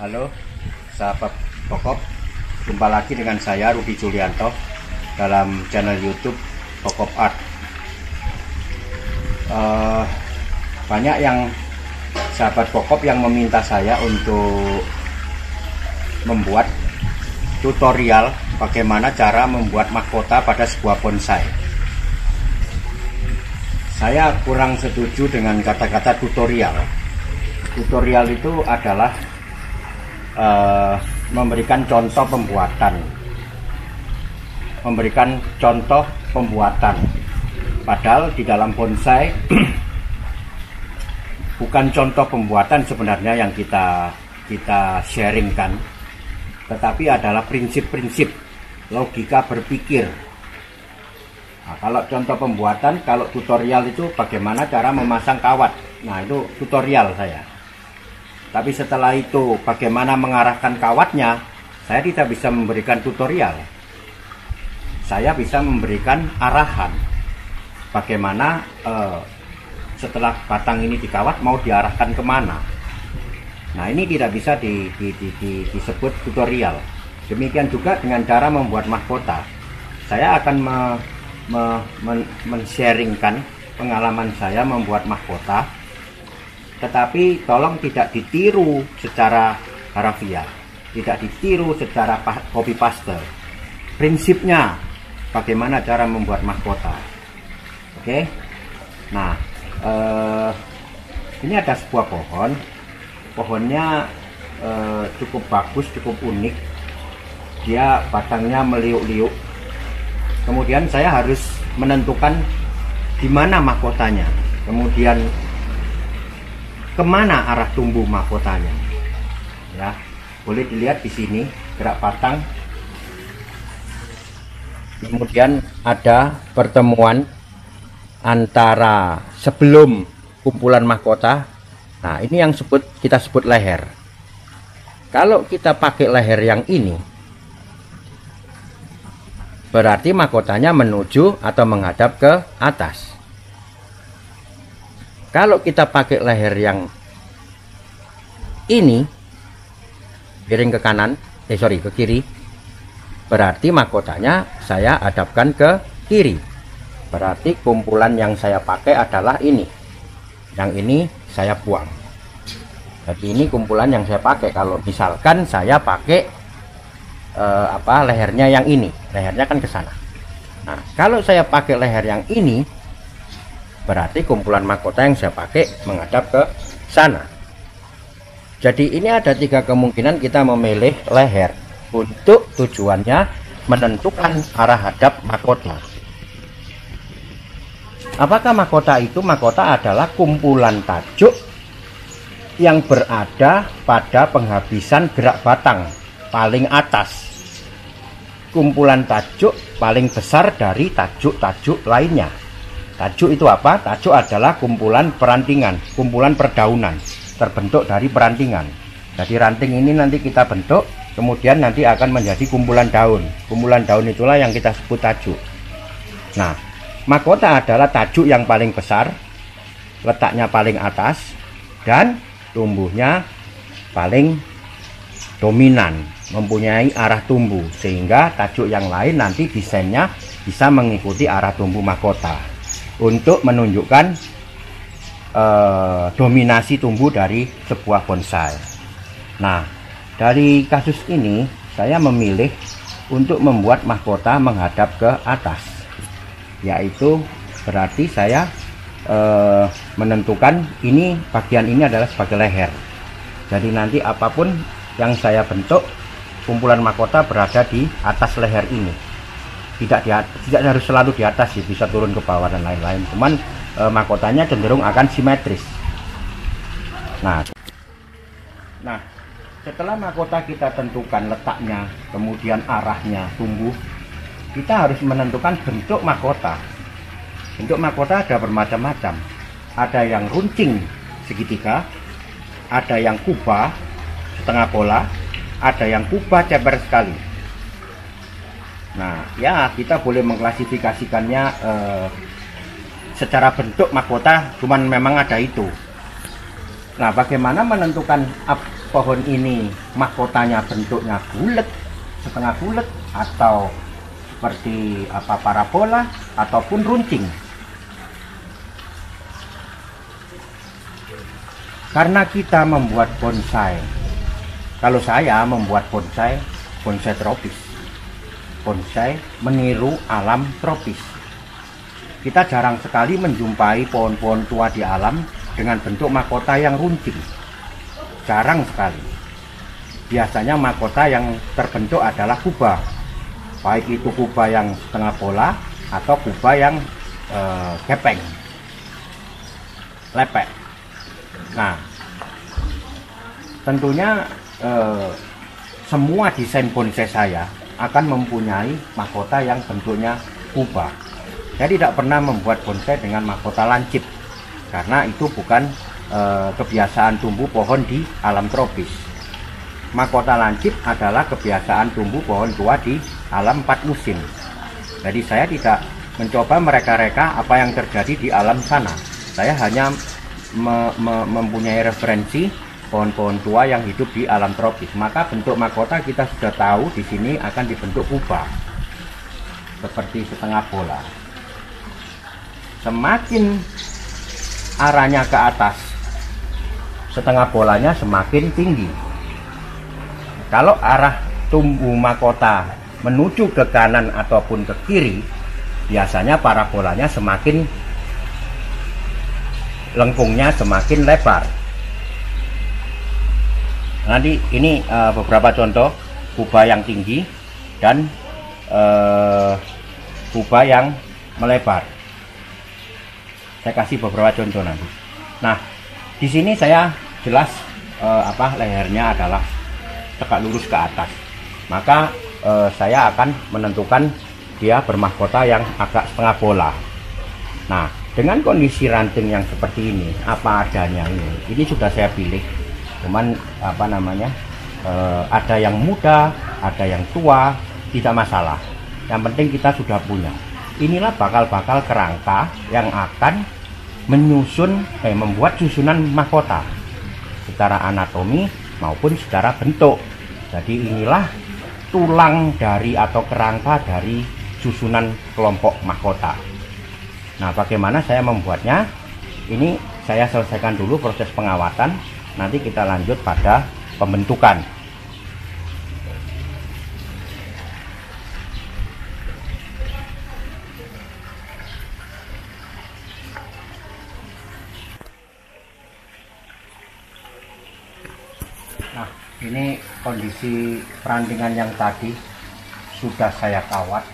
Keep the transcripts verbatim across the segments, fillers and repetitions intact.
Halo sahabat Pokop, jumpa lagi dengan saya Rudi Julianto dalam channel YouTube Pokop Art. Uh, banyak yang sahabat Pokop yang meminta saya untuk membuat tutorial bagaimana cara membuat mahkota pada sebuah bonsai. Saya kurang setuju dengan kata-kata tutorial. Tutorial itu adalah uh, memberikan contoh pembuatan, memberikan contoh pembuatan. Padahal di dalam bonsai bukan contoh pembuatan sebenarnya yang kita kita sharingkan, tetapi adalah prinsip-prinsip logika berpikir. Nah, kalau contoh pembuatan, kalau tutorial itu bagaimana cara memasang kawat. Nah, itu tutorial saya. Tapi setelah itu bagaimana mengarahkan kawatnya, saya tidak bisa memberikan tutorial. Saya bisa memberikan arahan. Bagaimana eh, setelah batang ini dikawat mau diarahkan kemana. Nah, ini tidak bisa di, di, di, di, disebut tutorial. Demikian juga dengan cara membuat mahkota. Saya akan me, me, men, men-sharingkan pengalaman saya membuat mahkota. Tetapi tolong tidak ditiru secara harafiah, tidak ditiru secara copy paste. Prinsipnya bagaimana cara membuat mahkota. Oke. Nah, eh, ini ada sebuah pohon. Pohonnya eh, cukup bagus, cukup unik. Dia batangnya meliuk-liuk. Kemudian saya harus menentukan di mana mahkotanya. Kemudian kemana arah tumbuh mahkotanya. Ya, boleh dilihat di sini gerak batang. Kemudian ada pertemuan antara sebelum kumpulan mahkota. Nah, ini yang sebut kita sebut leher. Kalau kita pakai leher yang ini, berarti mahkotanya menuju atau menghadap ke atas. Kalau kita pakai leher yang ini, piring ke kanan, eh sorry ke kiri, berarti mahkotanya saya hadapkan ke kiri. Berarti kumpulan yang saya pakai adalah ini. Yang ini saya buang. Jadi ini kumpulan yang saya pakai. Kalau misalkan saya pakai eh, apa lehernya yang ini, lehernya kan ke sana. Nah, kalau saya pakai leher yang ini, berarti kumpulan mahkota yang saya pakai menghadap ke sana. Jadi ini ada tiga kemungkinan kita memilih leher untuk tujuannya menentukan arah hadap mahkota. Apakah mahkota itu? Mahkota adalah kumpulan tajuk yang berada pada penghabisan gerak batang paling atas. Kumpulan tajuk paling besar dari tajuk-tajuk lainnya. Tajuk itu apa? Tajuk adalah kumpulan perantingan, kumpulan perdaunan, terbentuk dari perantingan. Jadi ranting ini nanti kita bentuk, kemudian nanti akan menjadi kumpulan daun. Kumpulan daun itulah yang kita sebut tajuk. Nah, mahkota adalah tajuk yang paling besar, letaknya paling atas, dan tumbuhnya paling dominan, mempunyai arah tumbuh, sehingga tajuk yang lain nanti desainnya bisa mengikuti arah tumbuh mahkota untuk menunjukkan eh, dominasi tumbuh dari sebuah bonsai. Nah, dari kasus ini saya memilih untuk membuat mahkota menghadap ke atas, yaitu berarti saya eh, menentukan ini bagian ini adalah sebagai leher. Jadi nanti apapun yang saya bentuk, kumpulan mahkota berada di atas leher ini. Tidak di, tidak harus selalu di atas sih, bisa turun ke bawah dan lain-lain. Cuman eh, mahkotanya cenderung akan simetris. Nah, nah setelah mahkota kita tentukan letaknya, kemudian arahnya tumbuh, kita harus menentukan bentuk mahkota. Bentuk mahkota ada bermacam-macam. Ada yang runcing segitiga, ada yang kubah setengah bola, ada yang kubah ceper sekali. Nah, ya kita boleh mengklasifikasikannya eh, secara bentuk mahkota, cuman memang ada itu. Nah, bagaimana menentukan pohon ini mahkotanya bentuknya bulat, setengah bulat, atau seperti apa parabola ataupun runcing. Karena kita membuat bonsai, kalau saya membuat bonsai, bonsai tropis, bonsai meniru alam tropis. Kita jarang sekali menjumpai pohon-pohon tua di alam dengan bentuk mahkota yang runcing, jarang sekali. Biasanya mahkota yang terbentuk adalah kubah, baik itu kubah yang setengah bola atau kubah yang eh, kepeng, lepek. Nah, tentunya eh, semua desain bonsai saya akan mempunyai mahkota yang bentuknya kubah. Saya tidak pernah membuat bonsai dengan mahkota lancip, karena itu bukan eh, kebiasaan tumbuh pohon di alam tropis. Mahkota lancip adalah kebiasaan tumbuh pohon tua di alam empat musim. Jadi saya tidak mencoba mereka-reka apa yang terjadi di alam sana. Saya hanya me me mempunyai referensi pohon-pohon tua yang hidup di alam tropis. Maka bentuk mahkota kita sudah tahu di sini akan dibentuk kubah, seperti setengah bola. Semakin arahnya ke atas, setengah bolanya semakin tinggi. Kalau arah tumbuh mahkota menuju ke kanan ataupun ke kiri, biasanya parabolanya semakin lengkungnya semakin lebar. Nanti ini uh, beberapa contoh kubah yang tinggi dan uh, kubah yang melebar. Saya kasih beberapa contoh nanti. Nah, di sini saya jelas uh, apa lehernya adalah tegak lurus ke atas. Maka uh, saya akan menentukan dia bermahkota yang agak setengah bola. Nah, dengan kondisi ranting yang seperti ini, apa adanya ini, ini sudah saya pilih. Cuman apa namanya, e, ada yang muda, ada yang tua, tidak masalah. Yang penting kita sudah punya. Inilah bakal-bakal kerangka yang akan menyusun, eh, membuat susunan mahkota secara anatomi maupun secara bentuk. Jadi inilah tulang dari atau kerangka dari susunan kelompok mahkota. Nah, bagaimana saya membuatnya? Ini saya selesaikan dulu proses pengawatan, nanti kita lanjut pada pembentukan. Nah, ini kondisi perantingan yang tadi sudah saya kawat.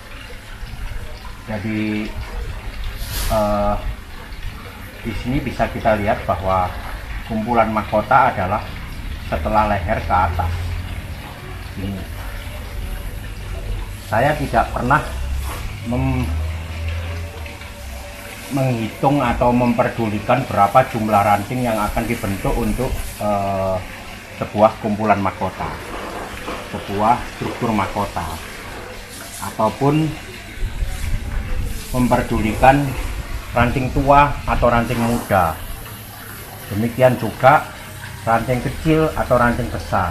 Jadi Uh, di sini bisa kita lihat bahwa kumpulan mahkota adalah setelah leher ke atas. Ini saya tidak pernah mem menghitung atau memperdulikan berapa jumlah ranting yang akan dibentuk untuk uh, sebuah kumpulan mahkota, sebuah struktur mahkota, ataupun memperdulikan ranting tua atau ranting muda. Demikian juga ranting kecil atau ranting besar.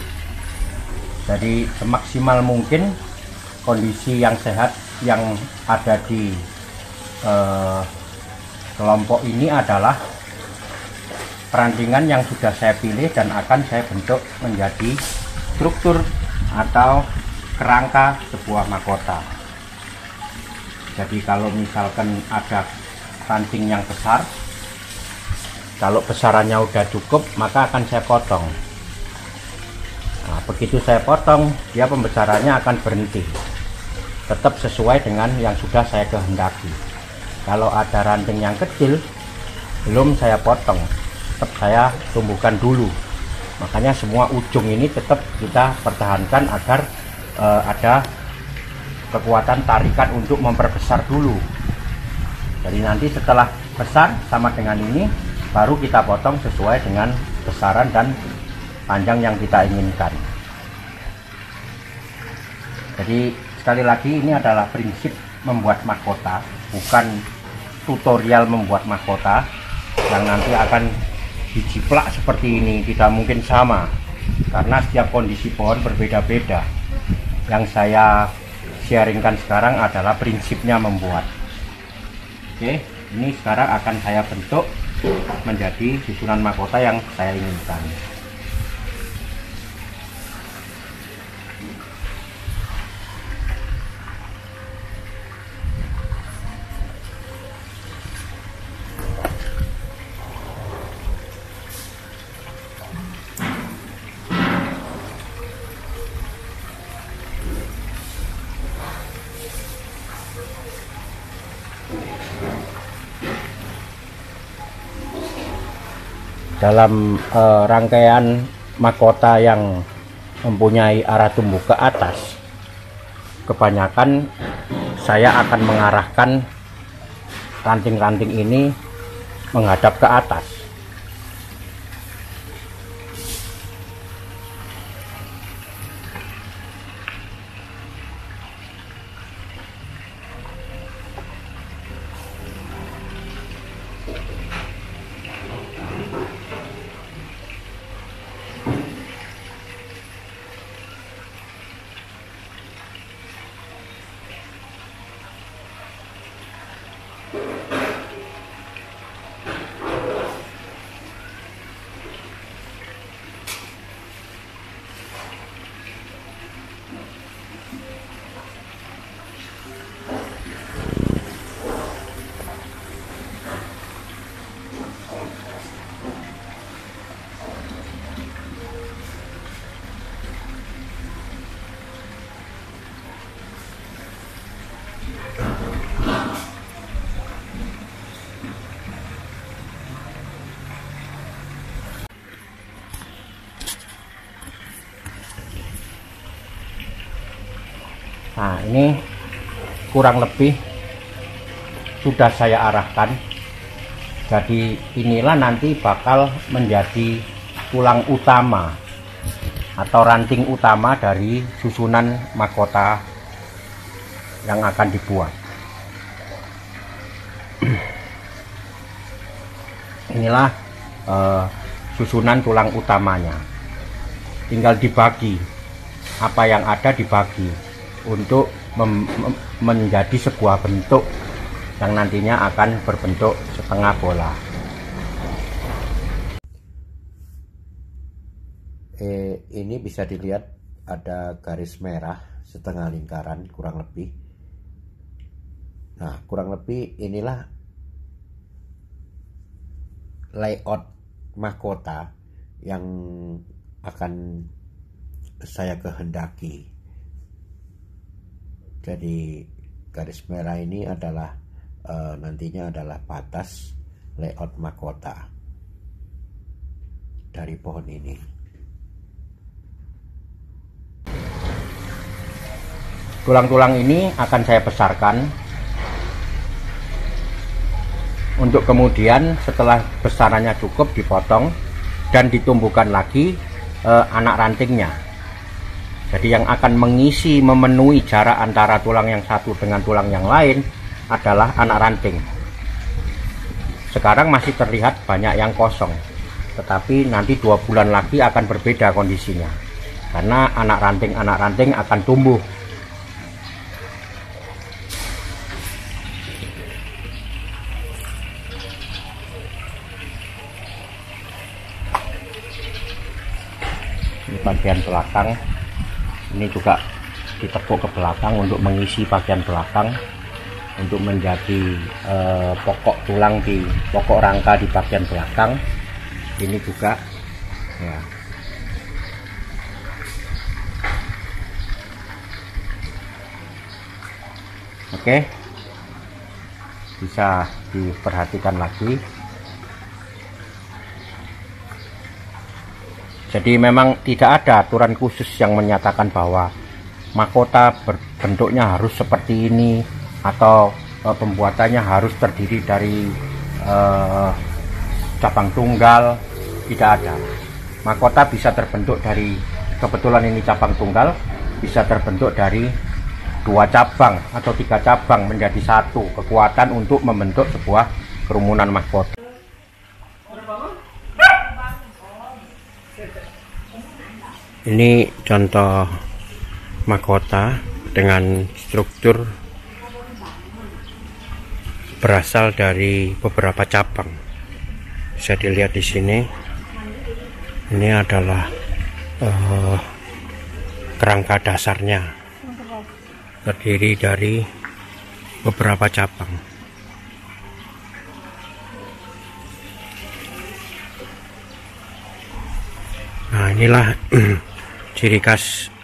Jadi semaksimal mungkin kondisi yang sehat yang ada di eh, kelompok ini adalah perantingan yang sudah saya pilih dan akan saya bentuk menjadi struktur atau kerangka sebuah mahkota. Jadi kalau misalkan ada ranting yang besar, kalau besarannya udah cukup maka akan saya potong. Nah, begitu saya potong, dia pembesarannya akan berhenti, tetap sesuai dengan yang sudah saya kehendaki. Kalau ada ranting yang kecil belum saya potong, tetap saya tumbuhkan dulu. Makanya semua ujung ini tetap kita pertahankan agar uh, ada kekuatan tarikan untuk memperbesar dulu. Jadi nanti setelah besar sama dengan ini, baru kita potong sesuai dengan besaran dan panjang yang kita inginkan. Jadi sekali lagi ini adalah prinsip membuat mahkota, bukan tutorial membuat mahkota yang nanti akan dijiplak seperti ini, tidak mungkin sama karena setiap kondisi pohon berbeda-beda. Yang saya sharingkan sekarang adalah prinsipnya membuat. Oke, ini sekarang akan saya bentuk menjadi susunan mahkota yang saya inginkan. Dalam uh, rangkaian mahkota yang mempunyai arah tumbuh ke atas, kebanyakan saya akan mengarahkan ranting-ranting ini menghadap ke atas. Nah, ini kurang lebih sudah saya arahkan. Jadi inilah nanti bakal menjadi tulang utama atau ranting utama dari susunan mahkota yang akan dibuat. Inilah uh, susunan tulang utamanya. Tinggal dibagi, apa yang ada dibagi untuk menjadi sebuah bentuk yang nantinya akan berbentuk setengah bola. Eh, ini bisa dilihat ada garis merah setengah lingkaran kurang lebih. Nah, kurang lebih inilah layout mahkota yang akan saya kehendaki. Jadi garis merah ini adalah e, nantinya adalah batas layout mahkota dari pohon ini. Tulang-tulang ini akan saya besarkan untuk kemudian setelah besarannya cukup dipotong dan ditumbuhkan lagi e, anak rantingnya. Jadi yang akan mengisi, memenuhi jarak antara tulang yang satu dengan tulang yang lain adalah anak ranting. Sekarang masih terlihat banyak yang kosong, tetapi nanti dua bulan lagi akan berbeda kondisinya. Karena anak ranting-anak ranting akan tumbuh. Ini bagian belakang. Ini juga ditepuk ke belakang untuk mengisi bagian belakang, untuk menjadi eh, pokok tulang di pokok rangka di bagian belakang. Ini juga ya. Oke, bisa diperhatikan lagi. Jadi memang tidak ada aturan khusus yang menyatakan bahwa mahkota bentuknya harus seperti ini atau e, pembuatannya harus terdiri dari e, cabang tunggal. Tidak ada. Mahkota bisa terbentuk dari, kebetulan ini cabang tunggal, bisa terbentuk dari dua cabang atau tiga cabang menjadi satu kekuatan untuk membentuk sebuah kerumunan mahkota. Ini contoh mahkota dengan struktur berasal dari beberapa cabang. Bisa dilihat di sini. Ini adalah uh, kerangka dasarnya, terdiri dari beberapa cabang. Nah, inilah ciri khas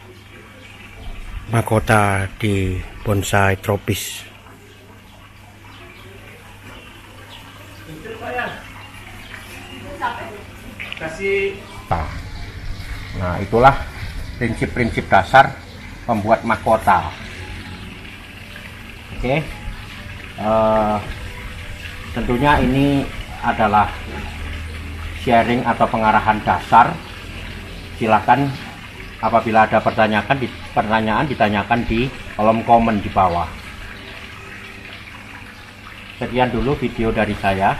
mahkota di bonsai tropis. Nah, itulah prinsip-prinsip dasar membuat mahkota. Oke, uh, tentunya ini adalah sharing atau pengarahan dasar. Silakan apabila ada pertanyaan, pertanyaan ditanyakan di kolom komen di bawah. Sekian dulu video dari saya.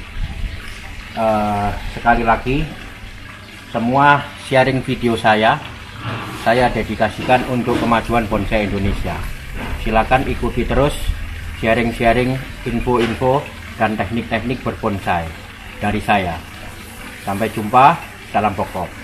Uh, sekali lagi, semua sharing video saya saya dedikasikan untuk kemajuan bonsai Indonesia. Silakan ikuti terus sharing-sharing info-info dan teknik-teknik berbonsai dari saya. Sampai jumpa, salam pokok.